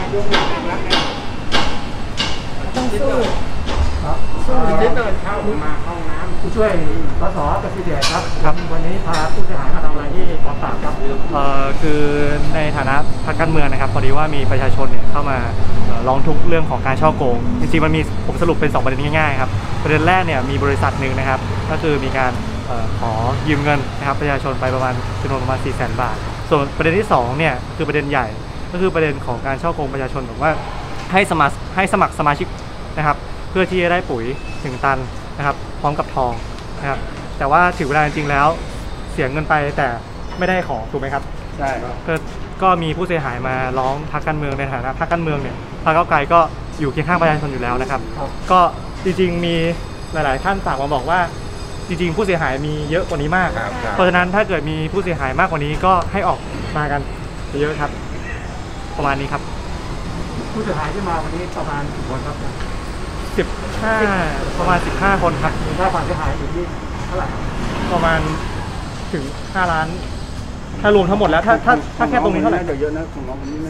ต้องสู้นิดหน่อยเข้ามาห้องน้ำผู้ช่วยสสกสิเดชครับวันนี้พาผู้เสียหายมาทำอะไรที่กองปราบครับคือในฐานะพรรคการเมืองนะครับพอดีว่ามีประชาชนเนี่ยเข้ามาร้องทุกข์เรื่องของการฉ้อโกงจริงๆมันมีผมสรุปเป็น2ประเด็นง่ายๆครับประเด็นแรกเนี่ยมีบริษัทหนึ่งนะครับก็คือมีการขอยืมเงินนะครับประชาชนไปประมาณจำนวนประมาณ 400,000 บาทส่วนประเด็นที่2เนี่ยคือประเด็นใหญ่ก็คือประเด็นของการฉ้อโกงประชาชนแบบว่าให้สมัครสมาชิกนะครับเพื่อที่จะได้ปุ๋ย1 ตันนะครับพร้อมกับทองนะครับแต่ว่าถึงเวลาจริงๆแล้วเสียเงินไปแต่ไม่ได้ของถูกไหมครับใช่ครับก็มีผู้เสียหายมาร้องพรรคการเมืองในฐานะพรรคการเมืองเนี่ยพรรคก้าวไกลก็อยู่เคียงข้างประชาชนอยู่แล้วนะครับก็จริงๆมีหลายๆท่านฝากมาบอกว่าจริงๆผู้เสียหายมีเยอะกว่านี้มากเพราะฉะนั้นถ้าเกิดมีผู้เสียหายมากกว่านี้ก็ให้ออกมากันเยอะครับประมาณนี้ครับผู้เสียหายที่มาวันนี้ประมาณกี่คนครับประมาณ15 คนครับค่าความเสียหายอยู่ที่เท่าไหร่ประมาณถึง5 ล้านถ้ารวมทั้งหมดแล้วถ้าแค่ตรงนี้เท่าไหร่เยอะนะของน้องคนนี้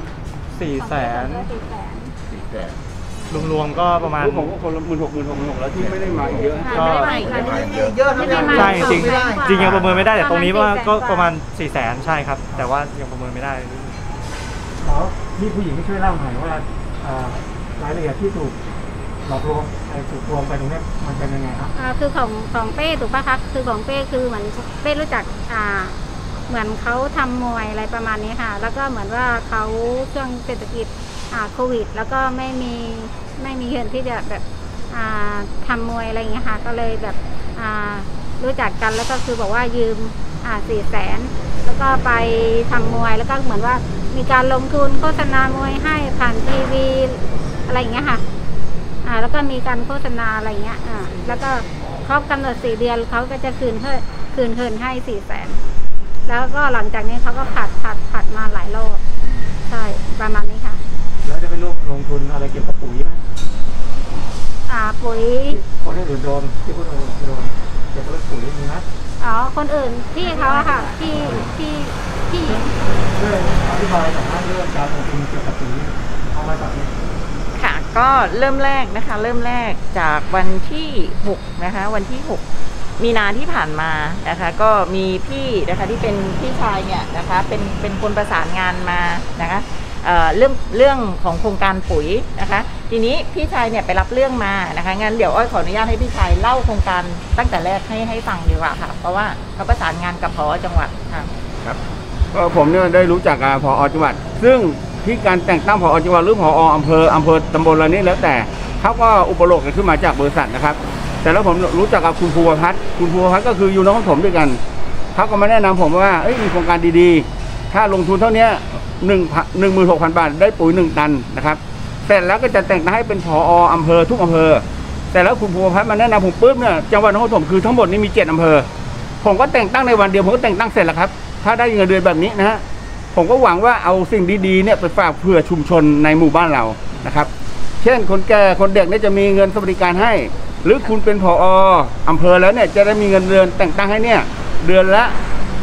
400,000รวมๆก็ประมาณผมก็คนละ16,000แล้วที่ไม่ได้มาเยอะก็เยอะใช่จริงยังประเมินไม่ได้แต่ตรงนี้ว่าก็ประมาณ400,000ใช่ครับแต่ว่ายังประเมินไม่ได้พี่ผู้หญิงที่ช่วยเล่าหน่อยว่ารายละเอียดที่ถูกหลอกลวงถูกลวงไปตรงนี้มันเป็นยังไงครับคือของเป้ถูกปะคะคือของเป้คือเหมือนเป้รู้จักเหมือนเขาทำมวยอะไรประมาณนี้ค่ะแล้วก็เหมือนว่าเขาช่วงเศรษฐกิจโควิดแล้วก็ไม่มีเงินที่จะแบบทำมวยอะไรอย่างเงี้ยค่ะก็เลยแบบรู้จักกันแล้วก็คือบอกว่ายืม400,000แล้วก็ไปทำมวยแล้วก็เหมือนว่ามีการลงทุนโฆษณามวยให้ผ่านทีวีอะไรอย่างเงี้ยค่ะแล้วก็มีการโฆษณาอะไรเงี้ยแล้วก็ครบกำหนด4 เดือนเขาก็จะคืนให้400,000แล้วก็หลังจากนี้เขาก็ผัดมาหลายรอบใช่ประมาณนี้ค่ะแล้วจะไปลงทุนอะไรเกี่ยวกับปุ๋ยไหมปุ๋ยคนอื่นโดนที่พูดโดนเกี่ยวกับปุ๋ยมีไหมคนอื่นที่เขาอะค่ะที่เรื่องอธิบายสัมภาษณ์เรื่องการลงทุนเกี่ยวกับปุ๋ยเอามาจากนี้ค่ะก็เริ่มแรกจากวันที่6นะคะวันที่6 มีนาที่ผ่านมานะคะก็มีพี่นะคะที่เป็นพี่ชายเนี่ยนะคะเป็นคนประสานงานมานะคะเรื่องของโครงการปุ๋ยนะคะทีนี้พี่ชายเนี่ยไปรับเรื่องมานะคะงั้นเดี๋ยวอ้อยขออนุญาตให้พี่ชายเล่าโครงการตั้งแต่แรกให้ฟังดีกว่าค่ะเพราะว่าเขาประสานงานกับผอ.จังหวัดค่ะครับก็ผมเนี่ยได้รู้จักผอ.จังหวัดซึ่งที่การแต่งตั้งผอ.จังหวัดหรือผอ.อำเภอตำบลอะไรนี้แล้วแต่เขาก็อุปโลกน์ขึ้นมาจากบริษัทนะครับแต่แล้วผมรู้จักกับคุณภูวพัฒน์ก็คืออยู่น้องผมด้วยกันเขาก็มาแนะนำผมว่ามีโครงการดีๆถ้าลงทุนเท่านี้16,000 บาทได้ปุ๋ย1 ตันนะครับเสร็จแล้วก็จะแต่งตั้งให้เป็นผอ.อำเภอทุกอำเภอแต่แล้วคุณภูวพัฒน์มาแนะนำผมปุ๊บเนี่ยจังหวัดนครปฐมคือทั้งหมดนี้มี7 อำเภอผมก็แต่งตั้งในวันเดียวผมก็แต่งตั้งเสร็จแล้วครับถ้าได้เงินเดือนแบบนี้นะฮะผมก็หวังว่าเอาสิ่งดีๆเนี่ยไปฝากเพื่อชุมชนในหมู่บ้านเรานะครับเช่นคนแก่คนเด็กเนี่ยจะมีเงินสวัสดิการให้หรือคุณเป็นผอ.อำเภอแล้วเนี่ยจะได้มีเงินเดือนแต่งตั้งให้เนี่ยเดือนละ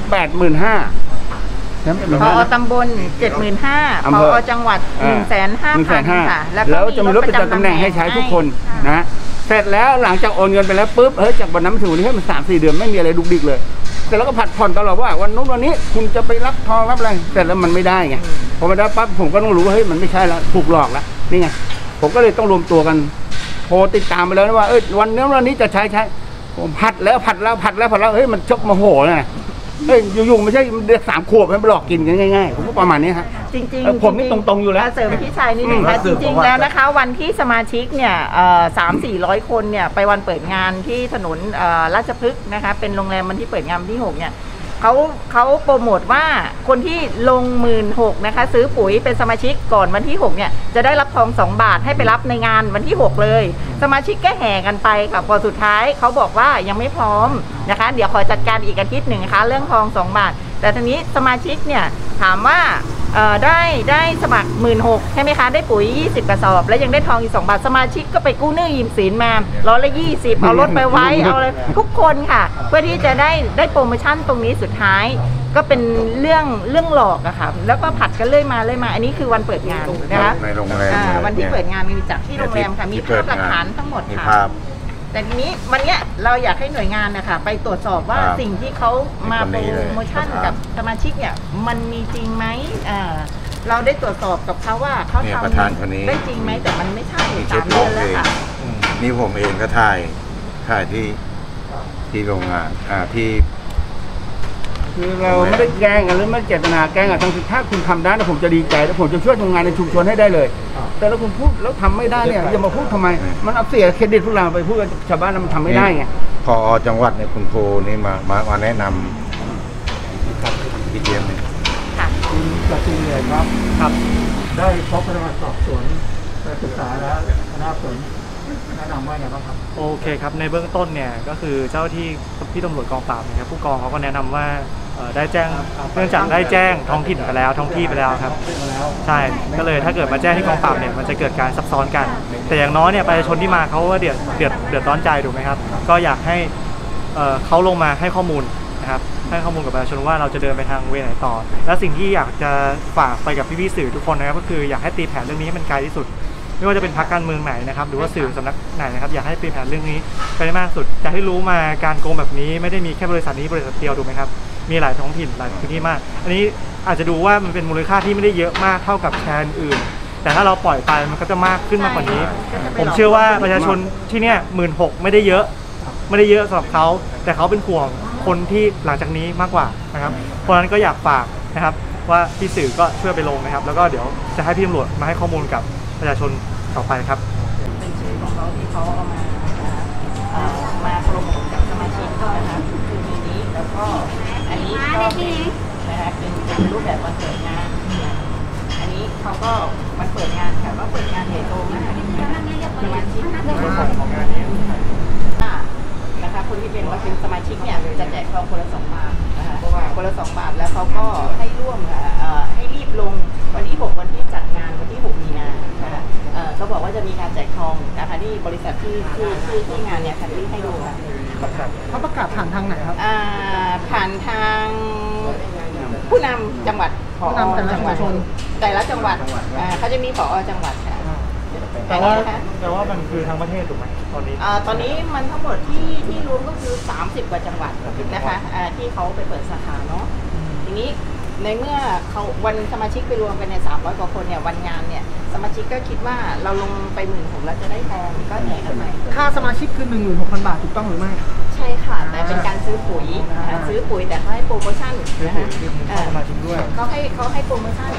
85,000 ผอ.ตำบล75,000ผอ.จังหวัด150,000ค่ะแล้วจะมีรถประจำตำแหน่งให้ใช้ทุกคนนะเสร็จแล้วหลังจากโอนเงินไปแล้วปุ๊บจากวันนั้นถึงวันนี้ให้มัน3-4 เดือนไม่มีอะไรดุกดิกเลยแต่แล้วก็ผัดผ่อนตลอดว่าวันนู้นวันนี้คุณจะไปรับทองรับอะไรแต่แล้วมันไม่ได้ไงพอไม่ได้ปั๊บผมก็ต้องรู้ว่ามันไม่ใช่แล้วถูกหลอกแล้วนี่ไงผมก็เลยต้องรวมตัวกันโทรติดตามไปแล้วนะว่าวันนี้จะใช้ผมผัดแล้วมันชกโมโหเลยอยู่ๆไม่ใช่เด็ก3 ขวบให้ไปหลอกกินกันง่ายๆผมก็ประมาณนี้ครับจริงๆผมนี่ตรงๆอยู่แล้วเสริมพี่ชายนิดนึงค่ะจริงๆแล้วนะคะวันที่สมาชิกเนี่ย300-400 คนเนี่ยไปวันเปิดงานที่ถนนราชพฤกษ์นะคะเป็นโรงแรมวันที่เปิดงานวันที่6เนี่ยเขาโปรโมทว่าคนที่ลง16,000นะคะซื้อปุ๋ยเป็นสมาชิกก่อนวันที่6เนี่ยจะได้รับทอง2 บาทให้ไปรับในงานวันที่6เลยสมาชิกก็แห่กันไปค่ะพอสุดท้ายเขาบอกว่ายังไม่พร้อมนะคะเดี๋ยวขอจัดการอีกอาทิตย์หนึ่งนะคะเรื่องทอง2 บาทแต่ทีนี้สมาชิกเนี่ยถามว่าได้สมัคร 16,000 ใช่ไหมคะได้ปุ๋ย20 กระสอบแล้วยังได้ทองอีก2 บาทสมาชิกก็ไปกู้หนี้ยืมสินมา120เอารถไปไว้เอาอะไรทุกคนค่ะเพื่อที่จะได้โปรโมชั่นตรงนี้สุดท้ายก็เป็นเรื่องหลอกอะค่ะแล้วก็ผัดกันเรื่อยมาอันนี้คือวันเปิดงานนะคะในโรงแรมวันที่เปิดงานมีจากที่โรงแรมค่ะมีภาพหลักฐานทั้งหมดค่ะแต่ทีนี้วันเนี้ยเราอยากให้หน่วยงานนะคะไปตรวจสอบว่าสิ่งที่เขามาโปรโมชั่นกับสมาชิกเนี่ยมันมีจริงไหมเราได้ตรวจสอบกับเขาว่าเขาทำได้จริงไหมแต่มันไม่ใช่3 เดือนแล้วค่ะนี่ผมเองก็ถ่ายที่โรงงานที่คือเราไม่ได้แกล้งกันหรือไม่เจตนาแกล้งอ่ะทั้งถ้าคุณทำได้ผมจะดีใจแล้วผมจะช่วยทำงานในชุมชนให้ได้เลย แต่แล้วคุณพูดแล้วทำไม่ได้เนี่ยอย่ามาพูดทำไมมันเอาเสียเครดิตพวกเราไปพูดกับชาวบ้านแล้วมันทำไม่ได้ไงพอจังหวัดเนี่ยคุณครูนี่มาแนะนำที่เยี่ยมเนี่ยคุณประชุมเลยครับครับได้พบพนักงานสอบสวนไปศึกษาแล้วคณะผลแนะนำว่าไงบ้างครับโอเคครับในเบื้องต้นเนี่ยก็คือเจ้าที่พี่ตำรวจกองปราบนะครับผู้กองเขาก็แนะนำว่าได้แจ้งเนื่องจากได้แจ้งท้องถิ่นไปแล้วท้องที่ไปแล้วครับใช่ก็เลยถ้าเกิดมาแจ้งที่กองปราบเนี่ยมันจะเกิดการซับซ้อนกัน แต่อย่างน้อยเนี่ยประชาชนที่มาเขาก็เดือดร้อนใจถูกไหมครับก็อยากให้เขาลงมาให้ข้อมูลนะครับให้ข้อมูลกับประชาชนว่าเราจะเดินไปทางเวไหนต่อและสิ่งที่อยากจะฝากไปกับพี่ๆสื่อทุกคนนะครับก็คืออยากให้ตีแผนเรื่องนี้ให้มันไกลที่สุดไม่ว่าจะเป็นพรรคการเมืองไหนนะครับหรือว่าสื่อสำนักไหนนะครับอยากให้ตีแผนเรื่องนี้ไปได้มากสุดจะให้รู้มาการโกงแบบนี้ไม่ได้มีแค่บริษัทนี้บริษัทเดียวถูกไหมครับมีหลายท้องถิ่นหลายพื้นที่มากอันนี้อาจจะดูว่ามันเป็นมูลค่าที่ไม่ได้เยอะมากเท่ากับแชร์อื่นแต่ถ้าเราปล่อยไปมันก็จะมากขึ้นมากกว่านี้ผมเชื่อว่าประชาชนที่เนี่ย16,000ไม่ได้เยอะสำหรับเขาแต่เขาเป็นห่วงคนที่หลังจากนี้มากกว่านะครับเพราะฉะนั้นก็อยากฝากนะครับว่าพี่สื่อก็ช่วยไปลงนะครับแล้วก็เดี๋ยวจะให้พี่ตำรวจมาให้ข้อมูลกับประชาชนต่อไปครับเป็นชื่อของเขาที่เขาเอามาโปรโมทกับสมาชิกนะคะคือมีนี้แล้วก็อันนี้ก็นะคะเป็นรูปแบบวันเปิดงานอันนี้เขาก็วันเปิดงานค่ะว่าเปิดงานใหญ่โตนะคะสมาชิกของงานนี้นะคะคนที่เป็นสมาชิกเนี่ยจะแจกทองคนละ2 บาทนะคะคนละ2 บาทแล้วเขาก็ให้ร่วมค่ะให้รีบลงวันที่6วันที่จัดงานวันที่6 มีนานะคะเขาบอกว่าจะมีการแจกทองนะคะที่บริษัทที่งานเนี่ยคันรีให้ดูค่ะเขาประกาศผ่านทางไหนครับผ่านทางผู้นำจังหวัดผอ.จังหวัดแต่ละจังหวัดเขาจะมีผอ.จังหวัดค่ะแต่ว่ามันคือทั้งประเทศถูกไหมตอนนี้มันทั้งหมดที่รวมก็คือ30 กว่าจังหวัดนะคะที่เขาไปเปิดสาขาเนาะทีนี้ในเมื่อเขาวันสมาชิกไปรวมกันเนี่ย300 กว่าคนเนี่ยวันงานเนี่ยสมาชิกก็คิดว่าเราลงไป16,000แล้วจะได้ทองก็แจกกันไปค่าสมาชิกคือ 16,000 บาทถูกต้องหรือไม่ใช่ค่ะแต่เป็นการซื้อปุ๋ยแต่เขาให้โปรโมชั่นนะคะสมาชิกด้วยเขาให้โปรโมชั่น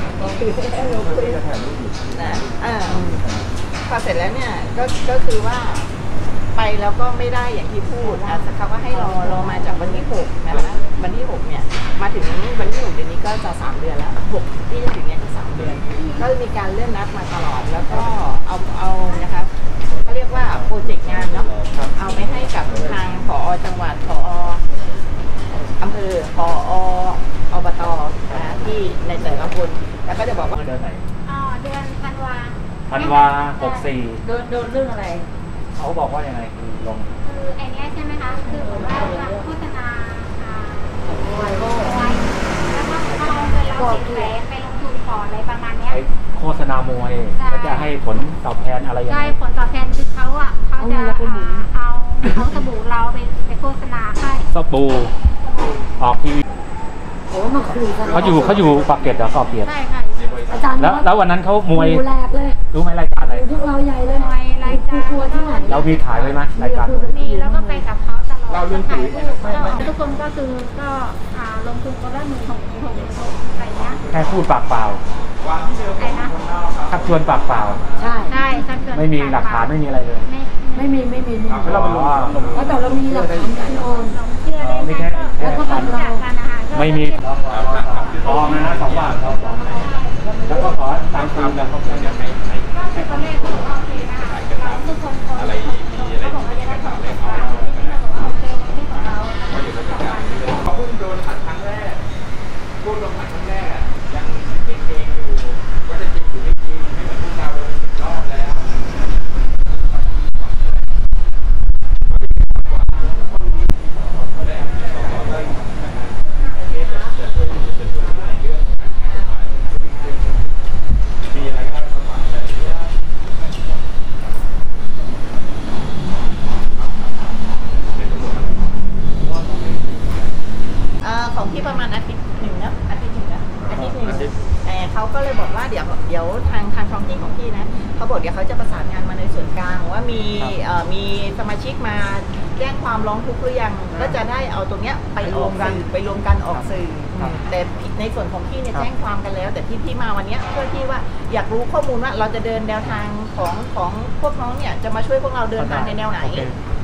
พอเสร็จแล้วเนี่ยก็คือว่าไปแล้วก็ไม่ได้อย่างที่พูดเขาก็ให้รอมาจากวันที่6นะคะวันที่6เนี่ยมาถึงวันที่6เดือนนี้ก็จะ3 เดือนแล้ว6ที่จะถึงเนี่ยก็3 เดือนก็มีการเลื่อนนัดมาตลอดแล้วก็เอานะคะเขาเรียกว่าโปรเจกต์งานเนาะเอาไปให้กับทางผอ.จังหวัดผอ.อำเภอผอ.อบต.นะคะที่ในแต่ละคนแล้วก็จะบอกว่าเดือนธันวา 64 โดนเรื่องอะไรเขาบอกว่ายังไงคือลงคือไอเนี้ยใช่ไหมคะคือเหมือนว่าโฆษณาไวแล้วก็เอาเงินเรา10 แสนไปลงทุนก่อนอะไรประมาณเนี้ยโฆษณามวยแล้วจะให้ผลตอบแทนอะไรยังไงได้ผลตอบแทนคือเขาจะเอาสบู่เราไปโฆษณาให้สบู่ออกทีวีเขาอยู่ปากเกร็ดเหรอปากเกร็ดใช่ค่ะอาจารย์แล้ววันนั้นเขามวยแรกเลยรู้ไหมรายการอะไรพวกเราใหญ่เลยรายการทัวร์ที่ไหนเรามีถ่ายไว้ไหมรายการมีแล้วก็ไปกับเขาตลอดเราเรื่องปุ๋ยทุกคนก็คือก็ลงทุนก็ได้16,000อะไรเงี้ยแค่พูดปากเปล่าชักชวนปากเปล่าใช่ชักชวนไม่มีหลักฐานไม่มีอะไรเลยไม่มีเราเป็นเพราะแต่เรามีหลักฐานการโอนเชื่อได้ไหมแล้วก็แบบเราไม่มีทองนะ2 บาทแล้วก็ขอตามคืนแล้วเขาจะให้ตอนแรกเขาบอกโอเคนะคะทุกคนอะไรเขาบอกว่าจะได้ของเขาโอเคที่ของเราพุ่งโดนผัดครั้งแรกยังเก่งก็เลยบอกว่าเดี๋ยวทางท้องที่ของพี่นะเขาบอกเดี๋ยวเขาจะประสานงานมาในส่วนกลางว่ามีสมาชิกมาแจ้งความร้องทุกข์หรือยังก็จะได้เอาตรงเนี้ยไปรวมกันออกสื่อแต่ในส่วนของพี่เนี่ยแจ้งความกันแล้ว แต่ที่พี่มาวันเนี้ยเพื่อที่ว่าอยากรู้ข้อมูลว่าเราจะเดินแนวทางของพวกน้องเนี่ยจะมาช่วยพวกเราเดินทางในแนวไหน